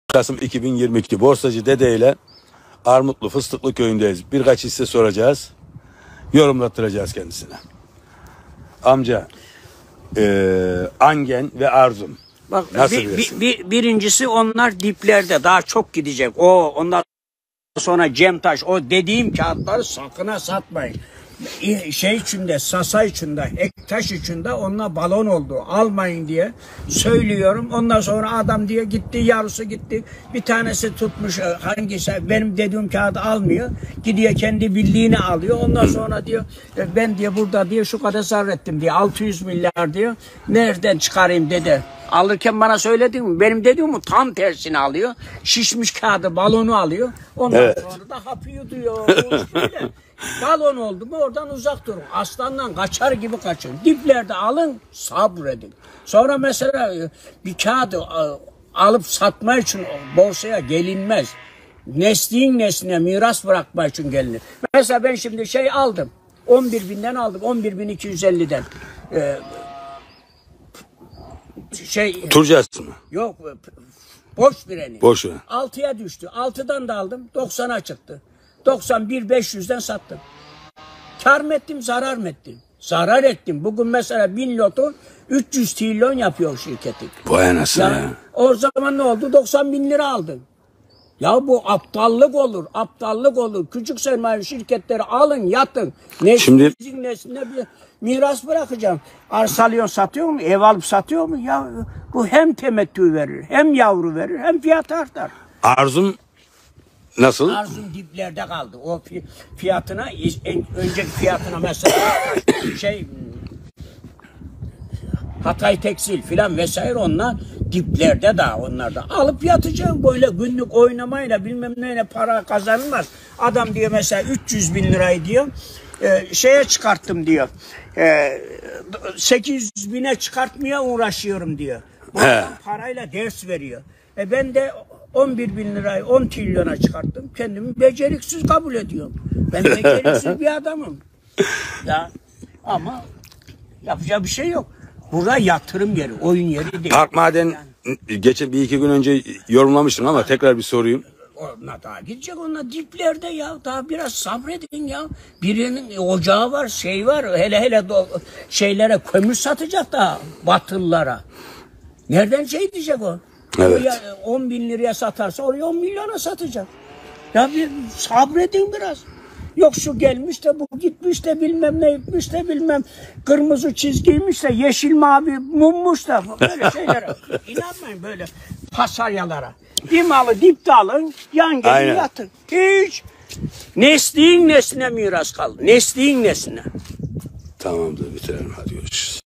Kasım 2022 Borsacı Dede ile Armutlu Fıstıklı köyündeyiz. Birkaç hisse soracağız. Yorumlattıracağız kendisine. Amca, Angen ve Arzum. Bak, nasıl birincisi onlar diplerde daha çok gidecek. Ondan sonra Cemtaş, o dediğim kağıtları sakın ha satmayın. Şey içinde, Sasa içinde, Ektaş içinde onunla balon oldu. Almayın diye söylüyorum. Ondan sonra adam diye gitti, yarısı gitti. Bir tanesi tutmuş, hangisi benim dediğim kağıdı almıyor. Gidiyor kendi bildiğini alıyor. Ondan sonra diyor ben diye burada diye şu kadar zarar ettim diye 600 milyar diyor. Nereden çıkarayım dedi. Alırken bana söyledin mi? Benim dediğimi tam tersini alıyor. Şişmiş kağıdı, balonu alıyor. Ondan sonra da hapı yutuyor. Balon oldu mu oradan uzak durun. Aslandan kaçar gibi kaçın. Diplerde alın, sabredin. Sonra mesela bir kağıdı alıp satma için borsaya gelinmez. Nesliğin nesline miras bırakma için gelinir. Mesela ben şimdi şey aldım. 11.000'den aldım. 11.250'den. Turcası mı? Yok. Boş bireni. Boş veren. 6'ya düştü. 6'dan da aldım. 90'a çıktı. 91.500'den sattım. Kar mı ettim, zarar mı ettim? Zarar ettim. Bugün mesela 1000 loto 300 trilyon yapıyor şirketi. Vay anasını ya. O zaman ne oldu? 90.000 lira aldım. Ya bu aptallık olur, aptallık olur. Küçük sermaye şirketleri alın, yatın. Şimdi Nesline bir miras bırakacağım. Arsa alıyorsun, satıyor mu? Ev alıp satıyor mu? Ya bu hem temettü verir, hem yavru verir, hem fiyat artar. Arzum nasıl? Arzum diplerde kaldı. O fiyatına, önceki fiyatına mesela Hatay Tekstil filan vesaire onlar diplerde daha onlarda. Alıp yatacağım böyle günlük oynamayla bilmem neyle para kazanılmaz. Adam diyor mesela 300 bin lirayı diyor şeye çıkarttım diyor. 800 bine çıkartmaya uğraşıyorum diyor. Bu parayla ders veriyor. Ben de 11 bin lirayı 10 trilyona çıkarttım. Kendimi beceriksiz kabul ediyorum. Ben beceriksiz bir adamım. Ya ama yapacak bir şey yok. Burada yatırım yeri, oyun yeri değil. Park Maden geçen bir iki gün önce yorumlamıştım ama tekrar bir sorayım. Onlar daha gidecek, onlar diplerde ya. Daha biraz sabredin ya. Birinin ocağı var, şey var. Hele şeylere kömür satacak da Batılılara. Nereden şey diyecek o? Evet. 10 bin liraya satarsa oraya 10 milyona satacak. Ya bir sabredin biraz. Yok şu gelmiş de bu gitmiş de bilmem ne gitmiş de bilmem kırmızı çizgiymiş de yeşil mavi mummuş da böyle şeylere inanmayın böyle pasaryalara. Bir malı dipte alın, yan gelin yatın. Hiç nesliğin nesline miras kaldı. Nesliğin nesline. Tamamdır, bitirelim, hadi görüşürüz.